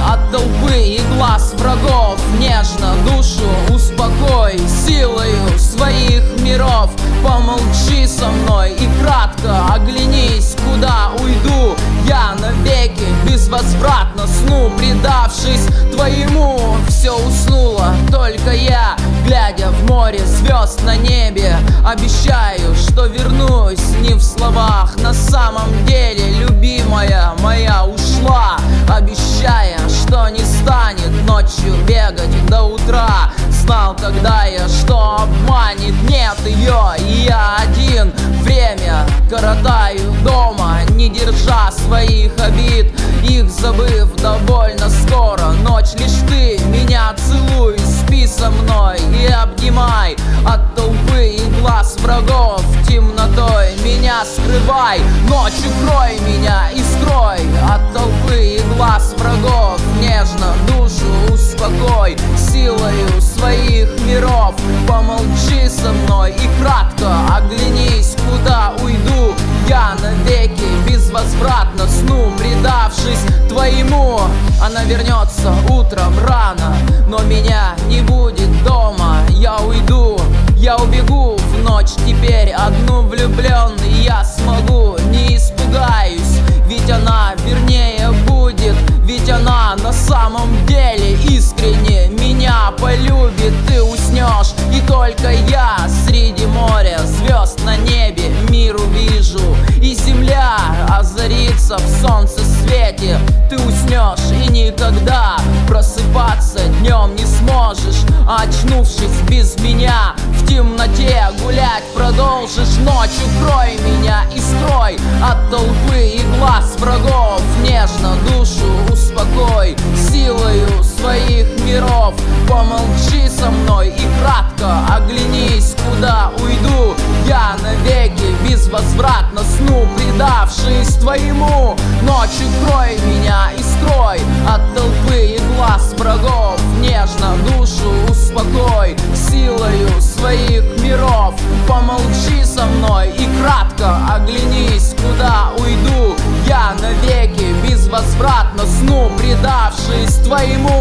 от толпы и глаз врагов. Нежно душу успокой силою своих миров. Помолчи со мной и кратко оглянись, куда уйду я навеки, безвозвратно сну предавшись твоему. Все уснуло, только я, глядя в море звезд на небе. Обещаю, что вернусь не в словах, на самом деле любимая моя ушла, обещая, что не станет ночью бегать до утра. Знал тогда я, что обманет, нет ее, и я один время коротаю дома, не держа своих обид, их забыв довольно скоро. Ночь лишь ты меня целуй, спи со мной и обнимай от толпы и глаз врагов. Темнотой меня скрывай, ночью крой меня и скрой от толпы и глаз врагов. Нежно душу успокой силою своих миров. Помолчи со мной и кратко оглянись, куда уйду я навеки, безвозвратно сну предавшись твоему. Она вернется утром рано, но меня не будет дома. Я уйду, я убегу в ночь теперь одну влюбленный. Я смогу, не испугаюсь, ведь она вернее будет, ведь она на самом деле искренне меня полюбит. Ты уснешь, и только я среди моря звезд на небе мир увижу, и земля озарится в солнце свете. Ты уснешь и никогда просыпаться днем не сможешь, а очнувшись без меня в темноте гулять продолжишь. Ночью крой меня и скрой от толпы и глаз врагов. Нежно душу успокой силою своих миров. Помолчи со мной и кратко оглянись, куда уйду я навеки, безвозвратно сну предавшись твоему. Ночью крой меня и скрой от толпы и глаз врагов. Нежно душу успокой силою своих миров. Помолчи со мной и кратко оглянись, куда уйду я навеки, безвозвратно сну предавшись твоему.